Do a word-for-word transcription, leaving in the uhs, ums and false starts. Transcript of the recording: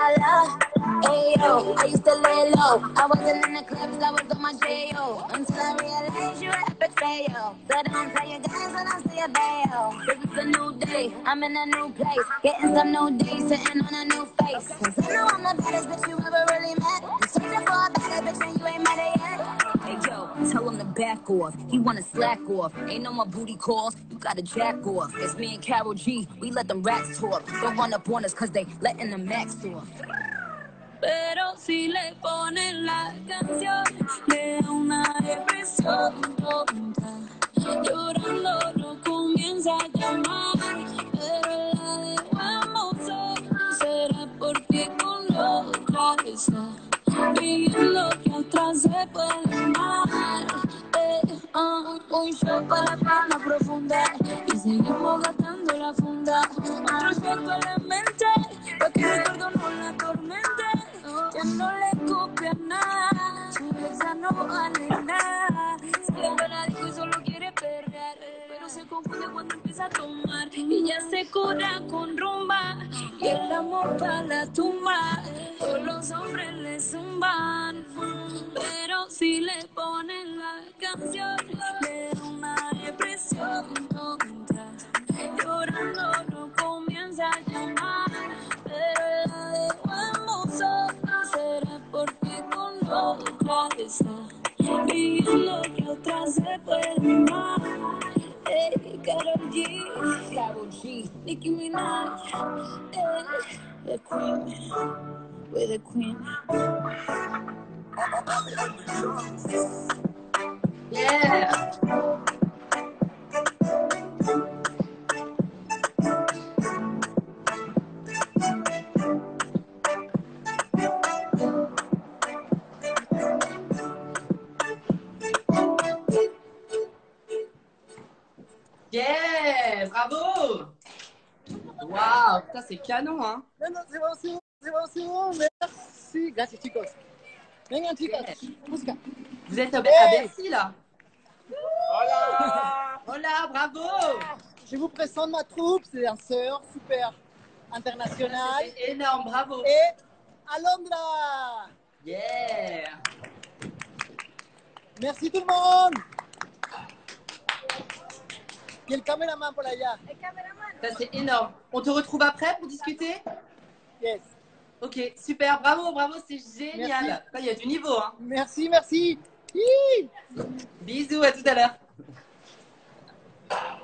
la la. Ayo, I used to lay low. I wasn't in the clubs, I was on my J O. Until I realized you were epic fail. So don't tell your guys when I say a bail. This is a new day, I'm in a new place. Getting some new days, sitting on a new face. Cause I know I'm the baddest bitch you ever really met. I'm searching for a better bitch and you ain't met it yet. Hey yo, tell him to back off. He wanna slack off. Ain't no more booty calls, you gotta jack off. It's me and Carol G, we let them rats talk. Don't run up on us cause they letting the max off. Pero si le ponen la canción, le da una depresión tonta. Llorando no comienza a llamar, pero la dejamos ser. Será porque con otra está pidiendo que atrás se puede amar. Eh, uh, un shot para la pena profunda y seguimos gastando la funda. Otro shot para la mente, pa' que el recuerdo no la atormente. Ya no le copia nada, su belleza no vale nada. Siempre la dijo y solo quiere perrear, pero se confunde cuando empieza a tomar. Y ya se cura con rumba y el amor para la tumba. Todos los hombres le zumban, pero si le ponen la canción, le da una depresión tonta. Llorando no comienza a llamar, pero la dejamos sola. Será porque con otra está pidiendo que otra se puede amar. Hey, Karol G, Carol G, Nicki Minaj, hey, the queen, we're the queen. Yeah. Yeah, bravo. Waouh, putain, c'est canon, hein. Non, non, c'est bon, c'est bon, c'est bon, c'est bon, merci. Gracias, chicos. Vengan, chicas, música. Vous êtes à, Hey. à Bercy, là. Hola. Hola, bravo. Je vous présente ma troupe, c'est un surf super international. C'est énorme, bravo. Et Alondra. Yeah. Merci tout le monde. Il y a le caméraman pour allá. Ça, c'est énorme. On te retrouve après pour discuter? Yes. Ok, super, bravo, bravo, c'est génial. Merci. Là, il y a du niveau, hein. Merci, merci. Hi. Bisous, à tout à l'heure.